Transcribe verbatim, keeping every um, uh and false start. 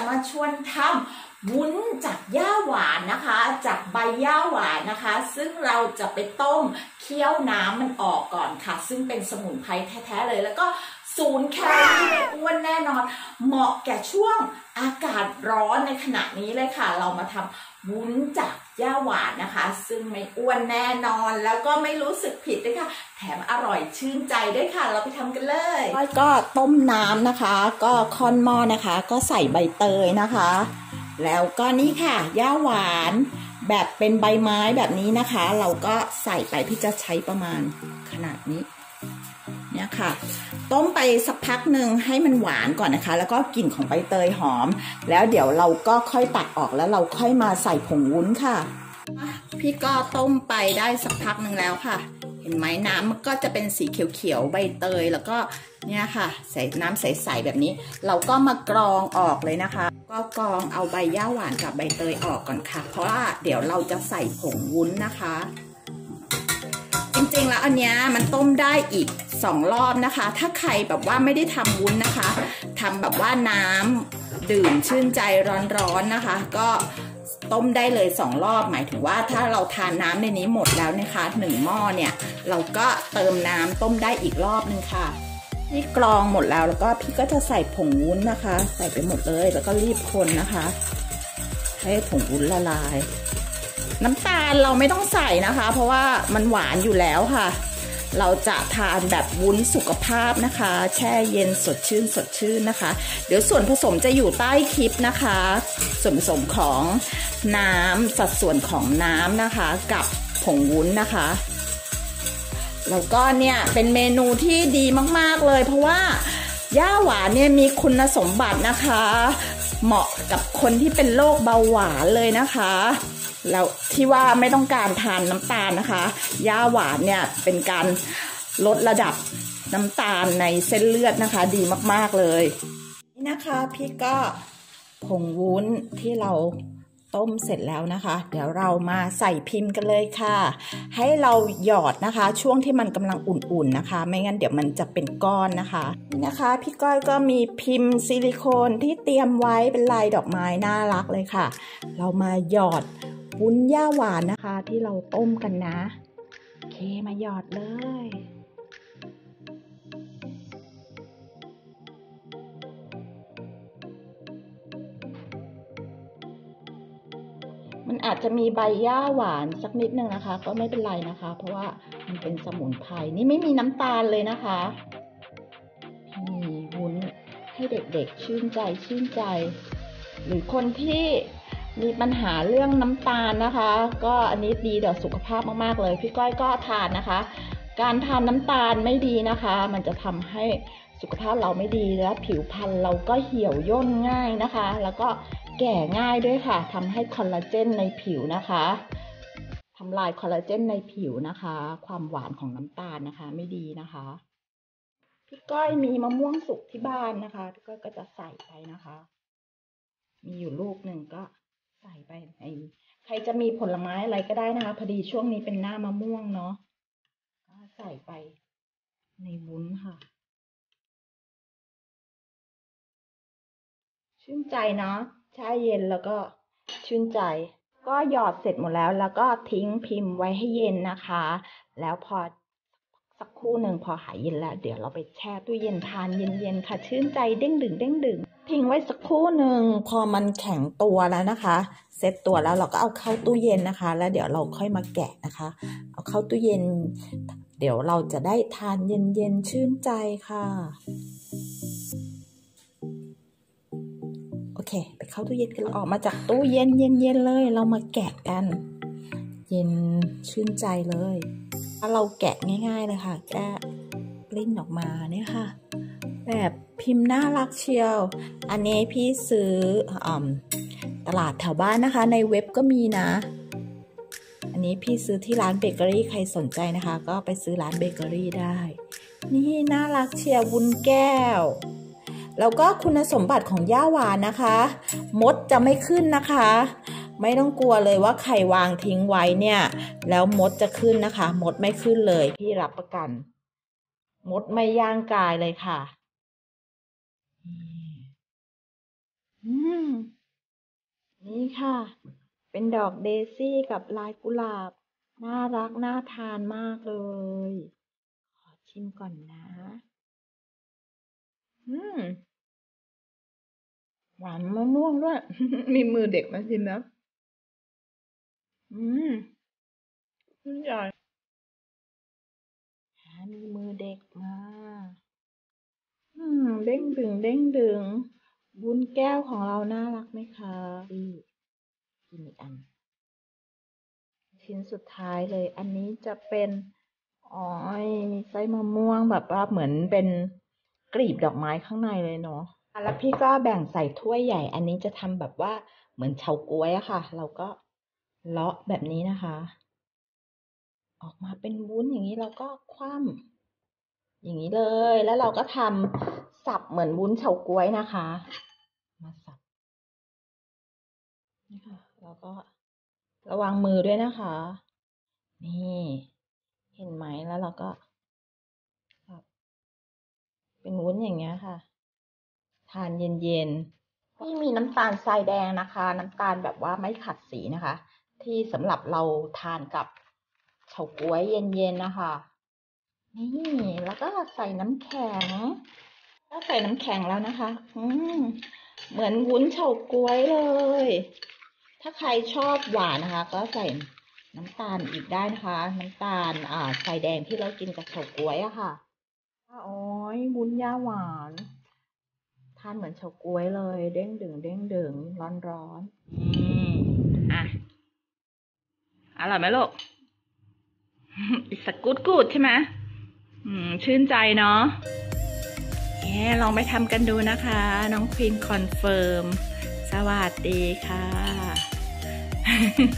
มาชวนทำวุ้นจากหญ้าหวานนะคะจากใบหญ้าหวานนะคะซึ่งเราจะไปต้มเคี่ยวน้ำมันออกก่อนค่ะซึ่งเป็นสมุนไพรแท้ๆเลยแล้วก็ศูนย์แคลอรี่ไม่อ้วนแน่นอนเหมาะแก่ช่วงอากาศร้อนในขณะนี้เลยค่ะเรามาทำวุ้นจากหญ้าหวานนะคะซึ่งไม่อ้วนแน่นอนแล้วก็ไม่รู้สึกผิดด้วยค่ะแถมอร่อยชื่นใจด้วยค่ะเราไปทำกันเลยก็ต้มน้ำนะคะก็ค่อนหม้อนะคะก็ใส่ใบเตยนะคะแล้วก็นี่ค่ะหญ้าหวานแบบเป็นใบไม้แบบนี้นะคะเราก็ใส่ไปพี่จะใช้ประมาณขนาดนี้เนี่ยค่ะต้มไปสักพักหนึ่งให้มันหวานก่อนนะคะแล้วก็กลิ่นของใบเตยหอมแล้วเดี๋ยวเราก็ค่อยตักออกแล้วเราค่อยมาใส่ผงวุ้นค่ะพี่ก็ต้มไปได้สักพักหนึ่งแล้วค่ะเห็นไหมน้ำมันก็จะเป็นสีเขียวๆใบเตยแล้วก็เนี่ยค่ะใส่น้ำใสๆแบบนี้เราก็มากรองออกเลยนะคะก็กรองเอาใบหญ้าหวานกับใบเตยออกก่อนค่ะเพราะว่าเดี๋ยวเราจะใส่ผงวุ้นนะคะจริงๆแล้วอันเนี้ยมันต้มได้อีกสองรอบนะคะถ้าใครแบบว่าไม่ได้ทำวุ้นนะคะทำแบบว่าน้ำดื่มชื่นใจร้อนๆนะคะก็ต้มได้เลยสองรอบหมายถึงว่าถ้าเราทานน้ำในนี้หมดแล้วนะคะหนึ่งหม้อเนี่ยเราก็เติมน้ำต้มได้อีกรอบนึงค่ะพี่กรองหมดแล้วแล้วก็พี่ก็จะใส่ผงวุ้นนะคะใส่ไปหมดเลยแล้วก็รีบคนนะคะให้ผงวุ้นละลายน้ำตาลเราไม่ต้องใส่นะคะเพราะว่ามันหวานอยู่แล้วค่ะเราจะทานแบบวุ้นสุขภาพนะคะแช่เย็นสดชื่นสดชื่นนะคะเดี๋ยวส่วนผสมจะอยู่ใต้คลิปนะคะส่วนผสมของน้ำสัดส่วนของน้ำนะคะกับผงวุ้นนะคะแล้วก็เนี่ยเป็นเมนูที่ดีมากๆเลยเพราะว่าหญ้าหวานเนี่ยมีคุณสมบัตินะคะเหมาะกับคนที่เป็นโรคเบาหวานเลยนะคะแล้วที่ว่าไม่ต้องการทานน้ำตาลนะคะหญ้าหวานเนี่ยเป็นการลดระดับน้ำตาลในเส้นเลือดนะคะดีมากๆเลยนี่นะคะพี่ก็ผงวุ้นที่เราต้มเสร็จแล้วนะคะเดี๋ยวเรามาใส่พิมพ์กันเลยค่ะให้เราหยอดนะคะช่วงที่มันกำลังอุ่นๆนะคะไม่งั้นเดี๋ยวมันจะเป็นก้อนนะคะนี่นะคะพี่ก้อยก็มีพิมพ์ซิลิโคนที่เตรียมไว้เป็นลายดอกไม้น่ารักเลยค่ะเรามาหยอดวุ้นหญ้าหวานนะคะที่เราต้มกันนะโอเคมาหยอดเลยมันอาจจะมีใบหญ้าหวานสักนิดนึงนะคะก็ไม่เป็นไรนะคะเพราะว่ามันเป็นสมุนไพรนี่ไม่มีน้ำตาลเลยนะคะมีวุ้นให้เด็กๆชื่นใจชื่นใจหรือคนที่มีปัญหาเรื่องน้ำตาลนะคะก็อันนี้ดีต่อสุขภาพมากๆเลยพี่ก้อยก็ทานนะคะการทานน้ำตาลไม่ดีนะคะมันจะทำให้สุขภาพเราไม่ดีและผิวพรรณเราก็เหี่ยวย่นง่ายนะคะแล้วก็แก่ง่ายด้วยค่ะทำให้คอลลาเจนในผิวนะคะทำลายคอลลาเจนในผิวนะคะความหวานของน้ำตาลนะคะไม่ดีนะคะพี่ก้อยมีมะม่วงสุกที่บ้านนะคะพี่ก้อยก็จะใส่ไปนะคะมีอยู่ลูกหนึ่งก็ใส่ไปในใครจะมีผลไม้อะไรก็ได้นะคะพอดีช่วงนี้เป็นหน้ามะม่วงเนาะก็ใส่ไปในวุ้นค่ะชื่นใจเนาะแช่เย็นแล้วก็ชื่นใจก็หยอดเสร็จหมดแล้วแล้วก็ทิ้งพิมพ์ไว้ให้เย็นนะคะแล้วพอสักครู่หนึ่งพอหายเย็นแล้วเดี๋ยวเราไปแช่ตู้เย็นทานเย็นๆค่ะชื่นใจเด้งดึงเด้งดึงทิ้งไว้สักครู่หนึ่งพอมันแข็งตัวแล้วนะคะเซ็ตตัวแล้วเราก็เอาเข้าตู้เย็นนะคะแล้วเดี๋ยวเราค่อยมาแกะนะคะเอาเข้าตู้เย็นเดี๋ยวเราจะได้ทานเย็นๆชื่นใจค่ะโอเคไปเข้าตู้เย็นกันออกมาจากตู้เย็นเย็นๆเลยเรามาแกะกันเย็นชื่นใจเลยถ้าเราแกะง่ายๆเลยค่ะแกะปลิ้นออกมาเนี่ยค่ะแบบพิมพ์น่ารักเชียวอันนี้พี่ซื้ออตลาดแถวบ้านนะคะในเว็บก็มีนะอันนี้พี่ซื้อที่ร้านเบเกอรี่ใครสนใจนะคะก็ไปซื้อร้านเบเกอรี่ได้นี่น่ารักเชียววุ้นแก้วแล้วก็คุณสมบัติของหญ้าหวานนะคะมดจะไม่ขึ้นนะคะไม่ต้องกลัวเลยว่าไข่วางทิ้งไว้เนี่ยแล้วมดจะขึ้นนะคะมดไม่ขึ้นเลยพี่รับประกันมดไม่ย่างกายเลยค่ะอืมนี่ค่ะเป็นดอกเดซี่กับลายกุหลาบน่ารักน่าทานมากเลยขอชิมก่อนนะอืมหวานมะม่วงด้วย มีมือเด็กมาชิมแล้วอืมคุณยายมีมือเด็กมาอืมเด้งดึงเด้งดึงบุญแก้วของเราน่ารักไหมคะอีกกินอีกอัน ชิ้นสุดท้ายเลย อันนี้จะเป็นอ๋อยมีไส้มะม่วงแบบว่าเหมือนเป็นกลีบดอกไม้ข้างในเลยเนาะแล้วพี่ก็แบ่งใส่ถ้วยใหญ่ อันนี้จะทำแบบว่าเหมือนเฉาก๊วยอะค่ะ เราก็เลาะแบบนี้นะคะ ออกมาเป็นวุ้นอย่างนี้เราก็คว่ำอย่างนี้เลย แล้วเราก็ทำสับเหมือนวุ้นเฉาก๊วยนะคะ มาสับนี่ค่ะแล้วก็ระวังมือด้วยนะคะ นี่เห็นไหมแล้วเราก็ครับเป็นวุ้นอย่างเงี้ยค่ะทานเย็นๆที่มีน้ำตาลทรายแดงนะคะน้ำตาลแบบว่าไม่ขัดสีนะคะที่สำหรับเราทานกับเฉาก๊วยเย็นๆนะคะนี่แล้วก็ใส่น้ำแข็งก็ใส่น้ำแข็งแล้วนะคะอืมเหมือนวุ้นเฉาก๊วยเลยถ้าใครชอบหวานนะคะก็ใส่น้ำตาลอีกได้นะคะน้ำตาลอ่าทรายแดงที่เรากินกับเฉาก๊วยอะค่ะโอ้ยวุ้นย่าหวานทานเหมือนเฉาก๊วยเลยเด้งดึงเด้งดึงร้อนร้อนอืมอ่ะอร่อยไหมลูก It's a good good ใช่ไหมอืมชื่นใจเนาะแหมลองไปทำกันดูนะคะ น้องควีนคอนเฟิร์ม สวัสดีค่ะ